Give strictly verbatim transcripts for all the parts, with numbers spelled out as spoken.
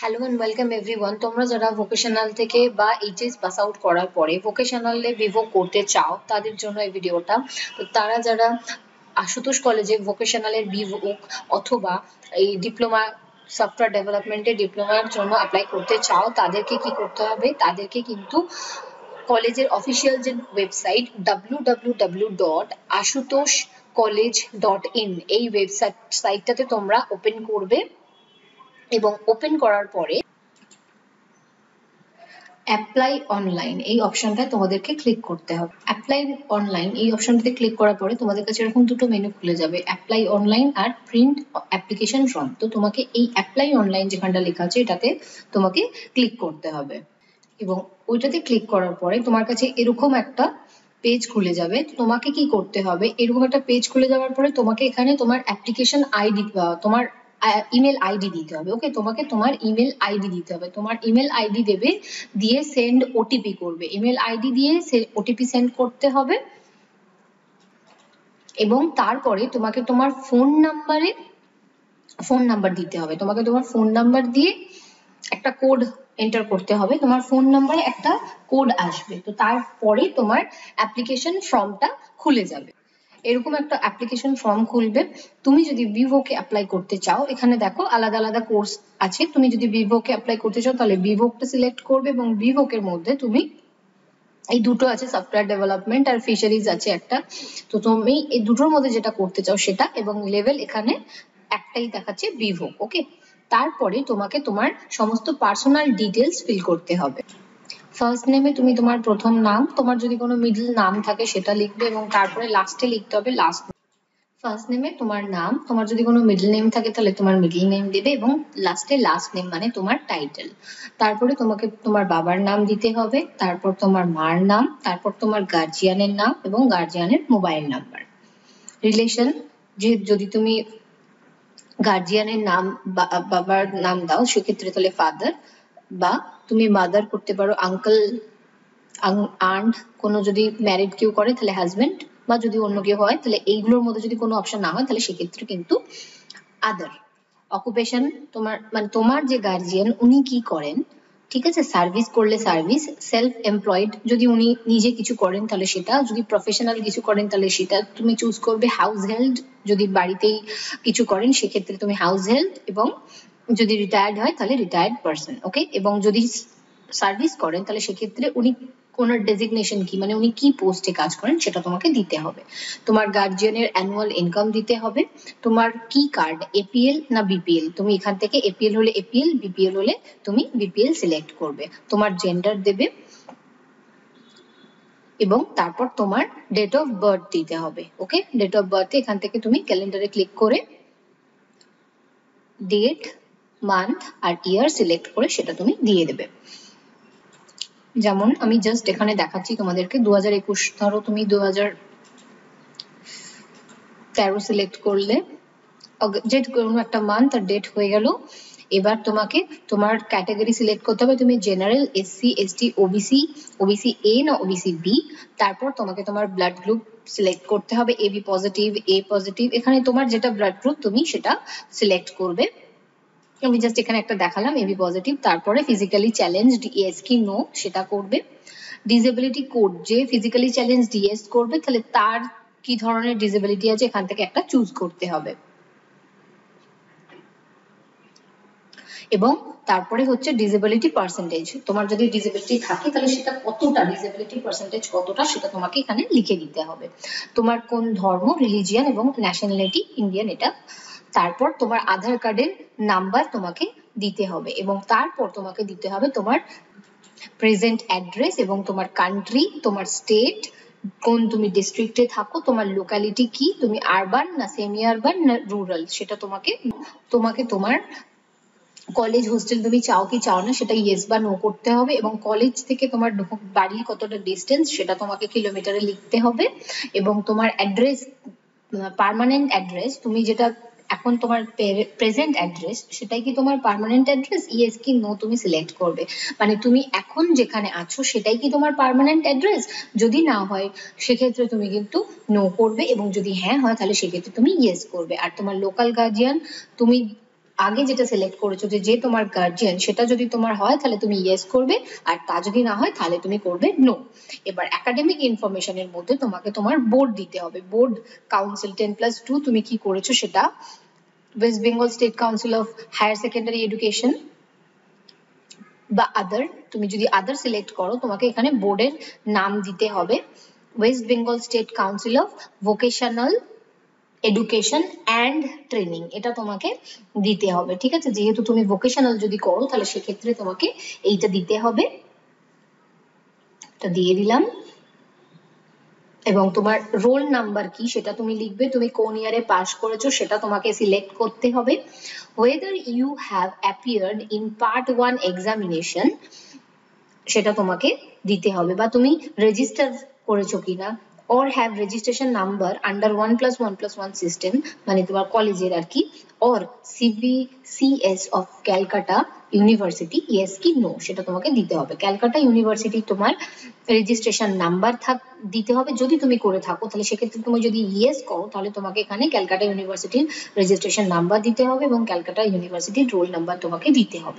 Hello and welcome everyone. তোমরা যারা vocational থেকে বা এইচএস পাস আউট করার পরে ভোকেশনালে বিভোগ করতে চাও তাদের জন্য এই ভিডিওটা। তো তারা যারা আশুতোষ কলেজে ভোকেশনালের বিভোগ অথবা এই ডিপ্লোমা সফটওয়্যার ডেভেলপমেন্টের ডিপ্লোমার জন্য অ্যাপ্লাই করতে চাও তাদেরকে কি করতে হবে, তাদেরকে কিন্তু কলেজের অফিসিয়াল যে website W W W dot Ashutosh college dot in এই ওয়েবসাইট সাইটটাতে তোমরা ওপেন করবে এবং ওপেন করার পরে অ্যাপ্লাই অনলাইন এই অপশনটা তোমাদেরকে ক্লিক করতে হবে। অ্যাপ্লাই অনলাইন এই অপশনটাতে ক্লিক করার পরে তোমাদের কাছে এরকম দুটো মেনু খুলে যাবে, অ্যাপ্লাই অনলাইন আর প্রিন্ট অ্যাপ্লিকেশন ফর্ম। তো তোমাকে এই অ্যাপ্লাই অনলাইন যেখানটা লেখা আছে এটাতে তোমাকে ক্লিক করতে হবে এবং ওইটাতে ক্লিক করার পরে তোমার কাছে এরকম একটা পেজ খুলে যাবে। তোমাকে কি করতে হবে, এরকম একটা পেজ খুলে যাওয়ার পরে তোমাকে এখানে তোমার অ্যাপ্লিকেশন আইডি তোমার ইমেল আইডি দিতে হবে। ওকে, তোমাকে তোমার ইমেল আইডি দিতে হবে। তোমার ইমেল আইডি দেবে, দিয়ে সেন্ড ওটিপি করবে। ইমেল আইডি দিয়ে ওটিপি সেন্ড করতে হবে এবং তারপরে তোমাকে তোমার ফোন নাম্বারে ফোন নাম্বার দিতে হবে। তোমাকে তোমার ফোন নাম্বার দিয়ে একটা কোড এন্টার করতে হবে। তোমার ফোন নাম্বারে একটা কোড আসবে। তো তারপরে তোমার অ্যাপ্লিকেশন ফর্মটা খুলে যাবে। এরকম একটা অ্যাপ্লিকেশন ফর্ম খুলবে। তুমি যদি বিভোকে অ্যাপ্লাই করতে চাও, এখানে দেখো আলাদা আলাদা কোর্স আছে। তুমি যদি বিভোকে অ্যাপ্লাই করতে চাও তাহলে বিভোকটা সিলেক্ট করবে এবং বিভোকের মধ্যে তুমি এই দুটো আছে, সফটওয়্যার ডেভেলপমেন্ট আর ফিশারিজ আছে একটা। তো তুমি এই দুটোর মধ্যে যেটা করতে চাও সেটা, এবং লেভেল এখানে একটাই দেখাচ্ছে বিভোক। ওকে, তারপরে তোমাকে তোমার সমস্ত পার্সোনাল ডিটেলস ফিল করতে হবে। ফার্স্ট নেমে তুমি তোমার প্রথম নাম, তোমার যদি কোনো মিডল নাম থাকে সেটা লিখবে এবং তারপরে লাস্টে লিখতে হবে লাস্ট। ফার্স্ট নেমে তোমার নাম, তোমার যদি কোনো মিডল নেম থাকে তাহলে তোমার মিডল নেম দেবে এবং লাস্টে লাস্ট নেম মানে তোমার টাইটেল। তারপরে তোমাকে তোমার বাবার নাম দিতে হবে, তারপর তোমার মার নাম, তারপর তোমার গার্জিয়ানের নাম এবং গার্জিয়ানের মোবাইল নাম্বার। রিলেশন, যে যদি তুমি গার্জিয়ানের নাম বাবার নাম দাও সেক্ষেত্রে তাহলে ফাদার, বা তুমি মাদার করতে পারো আঙ্কেল, আন্ট, কোনো যদি ম্যারিড কেউ করে তাহলে হাজবেন্ড, বা যদি অন্য কেউ হয় তাহলে এইগুলোর মধ্যে যদি কোনো অপশন না হয় তাহলে সেক্ষেত্রে কিন্তু আদার। অকুপেশন, তোমার মানে তোমার যে গার্জিয়ান উনি কি করেন, ঠিক আছে। সার্ভিস করলে সার্ভিস, সেলফ এমপ্লয়েড যদি উনি নিজে কিছু করেন তাহলে সেটা, যদি প্রফেশনাল কিছু করেন তাহলে সেটা তুমি চুজ করবে। হাউস হেল্ড, যদি বাড়িতেই কিছু করেন সেক্ষেত্রে তুমি হাউস হেল্ড, এবং যদি রিটায়ার্ড হয় তাহলে রিটায়ার্ড পারসন। ওকে, এবং যদি সার্ভিস করেন তাহলে সেক্ষেত্রে উনি ওনার ডেজিগনেশন কি, মানে উনি কি পোস্টে কাজ করেন সেটা তোমাকে দিতে হবে। তোমার গার্জিয়ানের অ্যানুয়াল ইনকাম দিতে হবে। তোমার কি কার্ড, এপিএল না বিপিএল, তুমি এখান থেকে এপিএল হলে এপিএল, বিপিএল হলে তুমি বিপিএল সিলেক্ট করবে। তোমার জেন্ডার দেবে এবং তারপর তোমার ডেট অফ বার্থ দিতে হবে। ওকে, ডেট অফ বার্থে এখান থেকে তুমি ক্যালেন্ডারে ক্লিক করে ডেট, মান্থ আর ইয়ার সিলেক্ট করে সেটা তুমি দিয়ে দেবে। যেমন আমি জাস্ট এখানে দেখাচ্ছি তোমাদেরকে, দু হাজার একুশ ধরো তুমি দু হাজার তেরো সিলেক্ট করলে, যে কোনো একটা মান্থ আর ডেট হয়ে গেল। এবার তোমাকে তোমার ক্যাটাগরি সিলেক্ট করতে হবে, তুমি general, SC, ST, OBC, OBC A না ওবিসি বি। তারপর তোমাকে তোমার ব্লাড গ্রুপ সিলেক্ট করতে হবে, A B positive, A positive, এখানে তোমার যেটা ব্লাড গ্রুপ তুমি সেটা সিলেক্ট করবে। আমি জাস্ট এখানে একটা দেখালাম এবি পজিটিভ। তারপরে ফিজিক্যালি চ্যালেঞ্জড, ইয়েস কি নো সেটা করবে। ডিসেবিলিটি কোড, যে ফিজিক্যালি চ্যালেঞ্জ ডিএস করবে তাহলে তার কি ধরনের ডিসেবিলিটি আছে এখান থেকে একটা চুজ করতে হবে। এবং তারপরে হচ্ছে ডিসেবিলিটি পার্সেন্টেজ, তোমার যদি ডিসেবিলিটি থাকে তাহলে সেটা কতটা, ডিসেবিলিটি পার্সেন্টেজ কতটা সেটা তোমাকে এখানে লিখে দিতে হবে। তোমার কোন ধর্ম, রিলিজিয়ান এবং ন্যাশনালিটি ইন্ডিয়ান এটা। তারপর তোমার আধার কার্ডের নাম্বার তোমাকে দিতে হবে এবং তারপর তোমাকে দিতে হবে তোমার প্রেজেন্ট অ্যাড্রেস এবং তোমার কান্ট্রি, তোমার স্টেট, কোন তুমি ডিস্ট্রিক্টে থাকো, তোমার লোকালিটি কি, তুমি আরবান না সেমি আরবান না রুরাল সেটা তোমাকে তোমাকে তোমার কলেজ হোস্টেল তুমি চাও কি চাও না সেটা ইয়েস বা নো করতে হবে এবং কলেজ থেকে তোমার বাড়ি কতটা ডিস্টেন্স সেটা তোমাকে কিলোমিটারে লিখতে হবে এবং তোমার অ্যাড্রেস, পার্মানেন্ট অ্যাড্রেস, তুমি যেটা এখন তোমার প্রেজেন্ট অ্যাড্রেস সেটাই কি তোমার পার্মানেন্ট অ্যাড্রেস, ইয়েস কি নো তুমি সিলেক্ট করবে। মানে তুমি এখন যেখানে আছো সেটাই কি তোমার পার্মানেন্ট অ্যাড্রেস, যদি না হয় সেক্ষেত্রে তুমি কিন্তু নো করবে এবং যদি হ্যাঁ হয় তাহলে সেক্ষেত্রে তুমি ইয়েস করবে। আর তোমার লোকাল গার্জিয়ান, তুমি আগে যেটা সিলেক্ট করেছো যে যে তোমার গার্জিয়ান সেটা যদি তোমার হয় তাহলে তুমি ইয়েস করবে, আর তা যদি না হয় তাহলে তুমি করবে নো। এবার একাডেমিক ইনফরমেশনের মধ্যে তোমাকে তোমার বোর্ড দিতে হবে, board council ten plus two তুমি কি করেছো সেটা, West Bengal state council of higher secondary education বা আদার, তুমি যদি আদার সিলেক্ট করো তোমাকে এখানে বোর্ডের নাম দিতে হবে, West Bengal state council of vocational education and training, এটা তোমাকে দিতে হবে। ঠিক আছে, যেহেতু তুমি ভোকেশনাল যদি করো তাহলে সেক্ষেত্রে তোমাকে এইটা দিতে হবে, এটা দিয়ে দিলাম। এবং তোমার রোল নাম্বার কি সেটা তুমি লিখবে, তুমি কোন ইয়ারে পাস করেছো সেটা তোমাকে সিলেক্ট করতে হবে, whether you have appeared in part one examination সেটা তোমাকে দিতে হবে, বা তুমি রেজিস্টার করেছো কিনা, or have registration number under one plus one plus one system মানে তোমার কলেজের আর কি, or C B C S of Calcutta University, yes কি no সেটা তোমাকে দিতে হবে। ক্যালকাটা ইউনিভার্সিটি তোমার রেজিস্ট্রেশন নাম্বার থাক দিতে হবে, যদি তুমি করে থাকো তাহলে সেক্ষেত্রে তুমি যদি ইয়েস করো তাহলে তোমাকে এখানে ক্যালকাটা ইউনিভার্সিটির রেজিস্ট্রেশন নাম্বার দিতে হবে এবং ক্যালকাটা ইউনিভার্সিটির রোল নাম্বার তোমাকে দিতে হবে,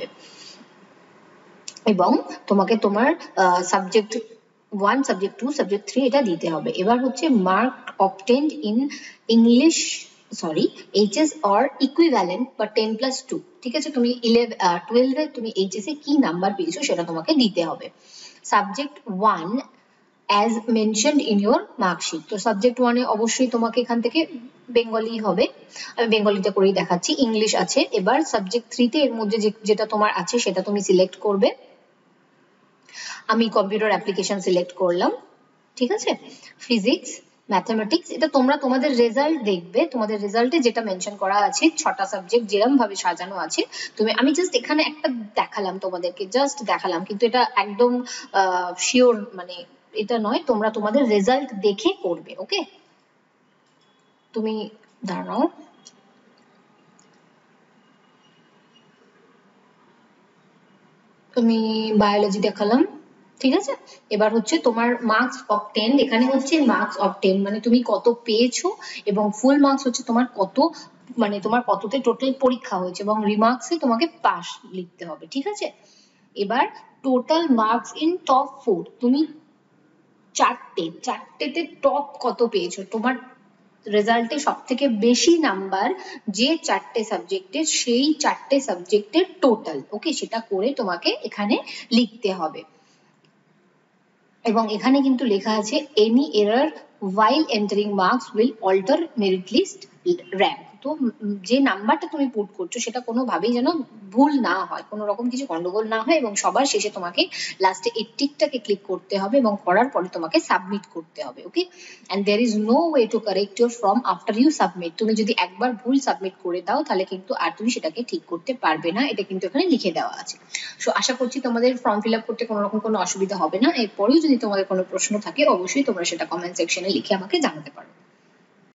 এবং তোমাকে তোমার subject one subject two subject three এটা দিতে হবে। এবার হচ্ছে mark obtained in English sorry HS or equivalent বা টেন প্লাস টু, ঠিক আছে, তুমি ইলেভেন টুয়েলভে তুমি এইচএস এ কি নাম্বার পেয়েছো সেটা তোমাকে দিতে হবে। Subject one as mentioned in your marksheet, তো সাবজেক্ট ওয়ানে অবশ্যই তোমাকে এখান থেকে বেঙ্গলি হবে, আমি বেঙ্গলিতে করেই দেখাচ্ছি, ইংলিশ আছে। এবার সাবজেক্ট থ্রিতে এর মধ্যে যেটা তোমার আছে সেটা তুমি সিলেক্ট করবে, আমি কম্পিউটার অ্যাপ্লিকেশন সিলেক্ট করলাম, ঠিক আছে, ফিজিক্স ম্যাথমেটিক্স, এটা তোমরা তোমাদের রেজাল্ট দেখবে, তোমাদের রেজাল্টে যেটা মেনশন করা আছে ছটা সাবজেক্ট যেরকম ভাবে সাজানো আছে, তুমি আমি জাস্ট এখানে একটা দেখালাম তোমাদেরকে, জাস্ট দেখালাম, কিন্তু এটা একদম শিওর মানে এটা নয়, তোমরা তোমাদের রেজাল্ট দেখে করবে, ওকে। তুমি দাঁড়াও, তুমি বায়োলজি দেখালাম, ঠিক আছে। এবার হচ্ছে তোমার মার্কস অফ টেন, এখানে হচ্ছে মার্কস অফ টেন মানে তুমি কত পেয়েছো, এবং ফুল মার্কস হচ্ছে তোমার কত মানে তোমার কততে টোটাল পরীক্ষা হয়েছে, এবং রিমার্কসে তোমাকে পাস লিখতে হবে, ঠিক আছে। এবার total marks in top four, তুমি চারটে চারটেতে টপ কত পেয়েছো, তোমার রেজাল্টে সব থেকে বেশি নাম্বার যে চারটে সাবজেক্টের সেই চারটে সাবজেক্টের টোটাল, ওকে, সেটা করে তোমাকে এখানে লিখতে হবে। এবং এখানে কিন্তু লেখা আছে any error while entering marks will alter merit list rank, তো যে নাম্বারটা তুমি পুট করছো সেটা কোনোভাবেই যেন ভুল না হয়, কোনো রকম কিছু গন্ডগোল না হয়, এবং সবার শেষে তোমাকে লাস্টে এই টিকটাকে ক্লিক করতে হবে এবং করার পরে তোমাকে সাবমিট করতে হবে, okay. And there is no way to correct your form after you submit, তুমি যদি একবার ভুল সাবমিট করে দাও তাহলে কিন্তু আর তুমি সেটাকে ঠিক করতে পারবে না, এটা কিন্তু এখানে লিখে দেওয়া আছে। সো আশা করছি তোমাদের ফর্ম ফিল আপ করতে কোনো রকম কোনো অসুবিধা হবে না। এরপরেও যদি তোমাদের কোনো প্রশ্ন থাকে অবশ্যই তোমরা সেটা কমেন্ট সেকশনে লিখে আমাকে জানাতে পারো।